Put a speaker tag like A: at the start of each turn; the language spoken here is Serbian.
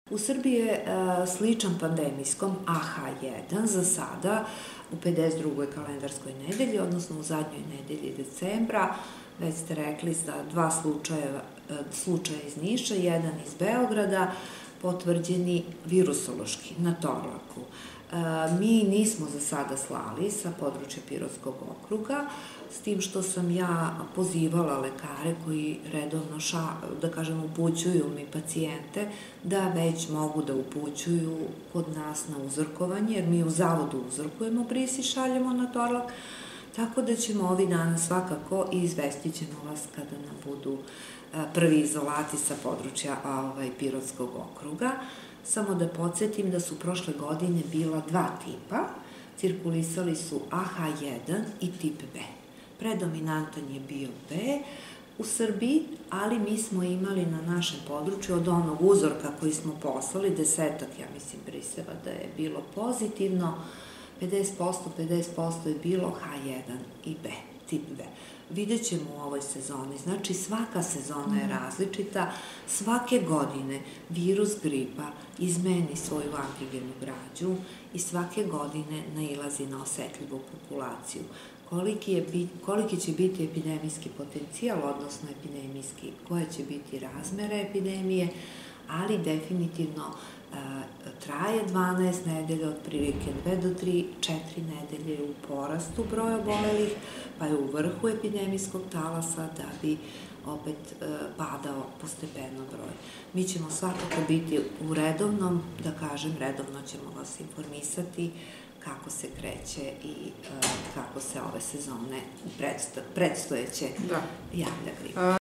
A: U Srbiji je sličan pandemijskom AH1 za sada u 52. kalendarskoj nedelji, odnosno u zadnjoj nedelji decembra. Već ste rekli za dva slučaja iz Niša, jedan iz Beograda, potvrđeni virusološki na Torlaku. Mi nismo za sada slali sa područja Pirotskog okruga, s tim što sam ja pozivala lekare koji redovno, da kažem, upućuju mi pacijente da već mogu da upućuju kod nas na uzorkovanje, jer mi u zavodu uzorkujemo bris i šaljemo na Torlak, tako da ćemo ovih dana svakako i izvestit ćemo vas kada nam budu prvi izolati sa područja Pirotskog okruga. Samo da podsjetim da su prošle godine bila dva tipa, cirkulisali su AH1 i tip B. Predominantan je bio B u Srbiji, ali mi smo imali na našem području od onog uzorka koji smo poslali, 10-ak, ja mislim, briseva da je bilo pozitivno, 50% je bilo H1 i B, tip B. Vidjet ćemo u ovoj sezoni, znači svaka sezona je različita, svake godine virus gripa izmeni svoju antigenu građu i svake godine nailazi na osetljivu populaciju. Koliki će biti epidemijski potencijal, odnosno epidemijski, koje će biti razmere epidemije, ali definitivno traje 12 nedelja, otprilike 2 do 3, 4 nedelje u porastu broja obolelih, pa je u vrhu epidemijskog talasa da bi opet padao postepeno broj. Mi ćemo svakako biti u redovnom, da kažem, redovno ćemo vas informisati kako se kreće i kako se ove sezone predstojeće javlja gripa.